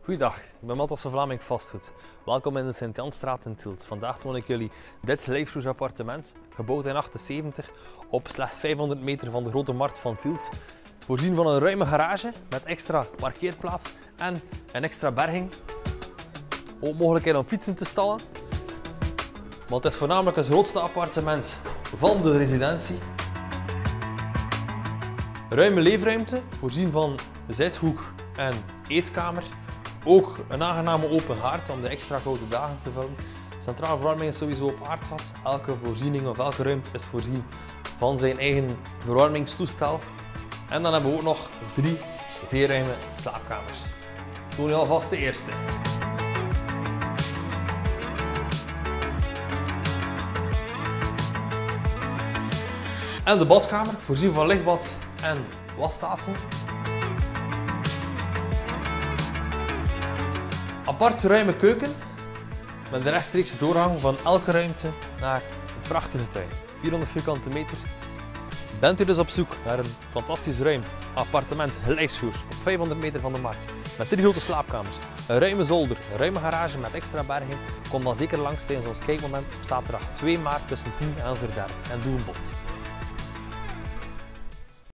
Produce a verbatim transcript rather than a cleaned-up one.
Goeiedag, ik ben Matthias van Vlaming Vastgoed. Welkom in de Sint-Janstraat in Tielt. Vandaag toon ik jullie dit lijfvloers appartement, gebouwd in achtenzeventig, op slechts vijfhonderd meter van de grote markt van Tielt. Voorzien van een ruime garage met extra parkeerplaats en een extra berging. Ook mogelijkheid om fietsen te stallen. Want het is voornamelijk het grootste appartement van de residentie. Ruime leefruimte, voorzien van zithoek en eetkamer. Ook een aangename open haard om de extra koude dagen te vullen. Centrale verwarming is sowieso op aardgas. Elke voorziening of elke ruimte is voorzien van zijn eigen verwarmingstoestel. En dan hebben we ook nog drie zeer ruime slaapkamers. Ik toon je alvast de eerste. En de badkamer, voorzien van lichtbad en wastafel. Apart ruime keuken met de rechtstreekse doorgang van elke ruimte naar een prachtige tuin. vierhonderd vierkante meter. Bent u dus op zoek naar een fantastisch ruim appartement gelijksvloers op vijfhonderd meter van de markt met drie grote slaapkamers, een ruime zolder, een ruime garage met extra berging? Kom dan zeker langs tijdens ons kijkmoment op zaterdag twee maart tussen tien en elf uur dertig en doe een bod.